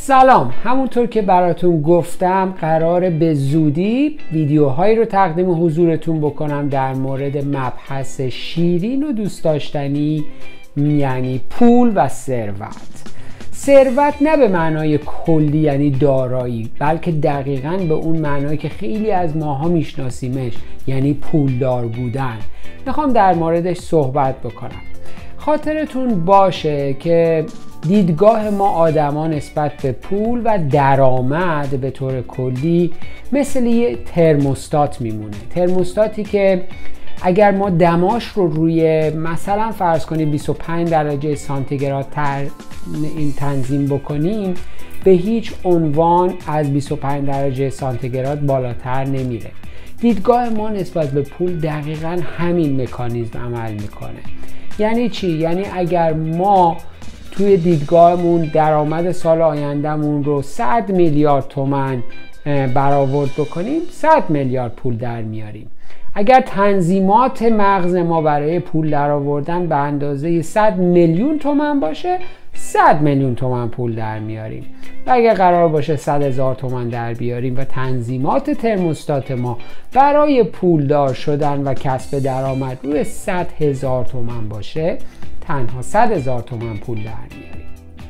سلام، همونطور که براتون گفتم قراره به زودی ویدیوهایی رو تقدیم حضورتون بکنم در مورد مبحث شیرین و دوست داشتنی، یعنی پول و ثروت. ثروت نه به معنای کلی یعنی دارایی، بلکه دقیقاً به اون معنایی که خیلی از ماها میشناسیمش، یعنی پولدار بودن. میخوام در موردش صحبت بکنم. خاطرتون باشه که دیدگاه ما آدما نسبت به پول و درآمد به طور کلی مثل یه ترموستات میمونه. ترموستاتی که اگر ما دماش رو روی مثلا فرض کنیم 25 درجه سانتیگراد این تنظیم بکنیم، به هیچ عنوان از 25 درجه سانتیگراد بالاتر نمیره. دیدگاه ما نسبت به پول دقیقاً همین مکانیزم عمل میکنه. یعنی چی؟ یعنی اگر ما توی دیدگاهمون درآمد سال آیندهمون رو 100 میلیارد تومان برآورد بکنیم، 100 میلیارد پول در میاریم. اگر تنظیمات مغز ما برای پول درآوردن به اندازه 100 میلیون تومان باشه، 100 میلیون تومان پول در میاریم. و اگر قرار باشه 100,000 تومان در بیاریم و تنظیمات ترموستات ما برای پولدار شدن و کسب درآمد روی 100,000 تومان باشه، تنها 100,000 تومان پول در میاریم.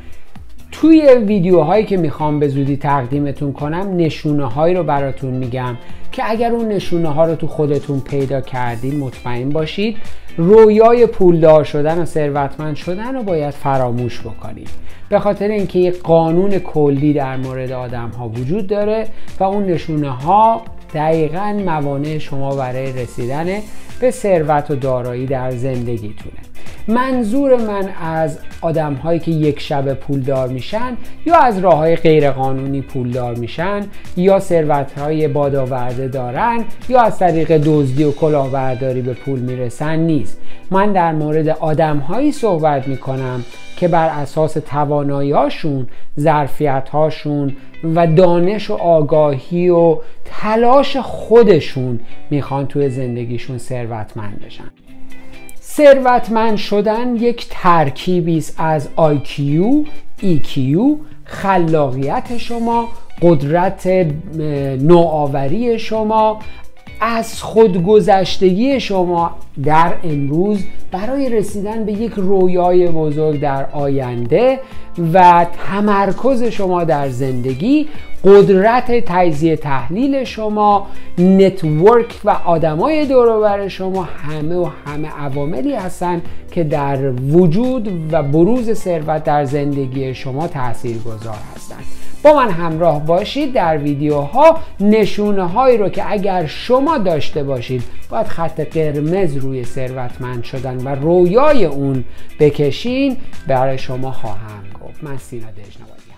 توی ویدیوهایی که میخوام به زودی تقدیمتون کنم نشونه هایی رو براتون میگم که اگر اون نشونه ها رو تو خودتون پیدا کردین، مطمئن باشید رویای پولدار شدن و ثروتمند شدن رو باید فراموش بکنید. به خاطر اینکه یک قانون کلی در مورد آدم ها وجود داره و اون نشونه ها دقیقاً موانع شما برای رسیدن به ثروت و دارایی در زندگیتونه. منظور من از آدم هایی که یک شب پولدار میشن یا از راه های غیر قانونی پولدار میشن یا ثروت های بادآورده دارن یا از طریق دزدی و کلاهبرداری به پول میرسن نیست. من در مورد آدم هایی صحبت میکنم که بر اساس توانایی‌هاشون، ظرفیت‌هاشون و دانش و آگاهی و تلاش خودشون میخوان توی زندگیشون ثروتمند بشن. ثروتمند شدن یک ترکیبی است از IQ، EQ، خلاقیت شما، قدرت نوآوری شما، از خودگذشتگی شما در امروز برای رسیدن به یک رویای بزرگ در آینده و تمرکز شما در زندگی، قدرت تجزیه تحلیل شما، نتورک و آدمای دور و بر شما، همه عواملی هستن که در وجود و بروز ثروت در زندگی شما تاثیرگذار هستند. با من همراه باشید در ویدیوها. نشونه هایی رو که اگر شما داشته باشید باید خط قرمز روی ثروتمند شدن و رویای اون بکشین برای شما خواهم گفت. من سینا دژنوادی.